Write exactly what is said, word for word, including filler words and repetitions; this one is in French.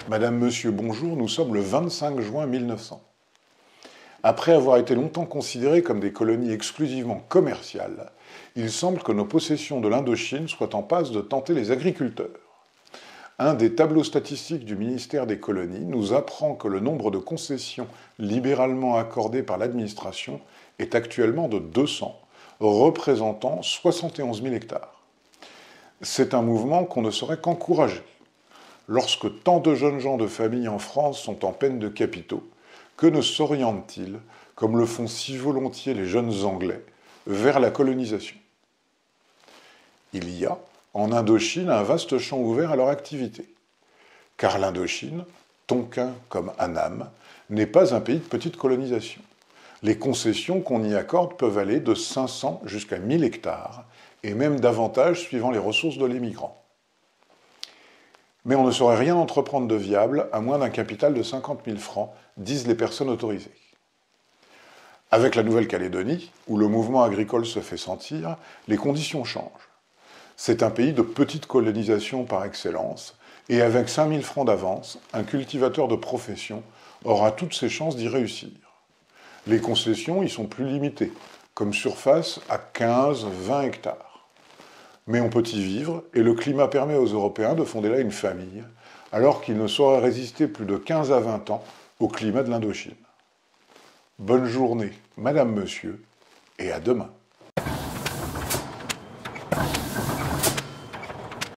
Madame, Monsieur, bonjour, nous sommes le vingt-cinq juin mille neuf cents. Après avoir été longtemps considérées comme des colonies exclusivement commerciales, il semble que nos possessions de l'Indochine soient en passe de tenter les agriculteurs. Un des tableaux statistiques du ministère des colonies nous apprend que le nombre de concessions libéralement accordées par l'administration est actuellement de deux cents, représentant soixante et onze mille hectares. C'est un mouvement qu'on ne saurait qu'encourager. Lorsque tant de jeunes gens de famille en France sont en peine de capitaux, que ne s'orientent-ils, comme le font si volontiers les jeunes Anglais, vers la colonisation? Il y a, en Indochine, un vaste champ ouvert à leur activité. Car l'Indochine, Tonkin comme Annam, n'est pas un pays de petite colonisation. Les concessions qu'on y accorde peuvent aller de cinq cents jusqu'à mille hectares, et même davantage suivant les ressources de l'émigrant. Mais on ne saurait rien entreprendre de viable à moins d'un capital de cinquante mille francs, disent les personnes autorisées. Avec la Nouvelle-Calédonie, où le mouvement agricole se fait sentir, les conditions changent. C'est un pays de petite colonisation par excellence, et avec cinq mille francs d'avance, un cultivateur de profession aura toutes ses chances d'y réussir. Les concessions y sont plus limitées, comme surface à quinze à vingt hectares. Mais on peut y vivre, et le climat permet aux Européens de fonder là une famille, alors qu'ils ne sauraient résister plus de quinze à vingt ans au climat de l'Indochine. Bonne journée, Madame, Monsieur, et à demain.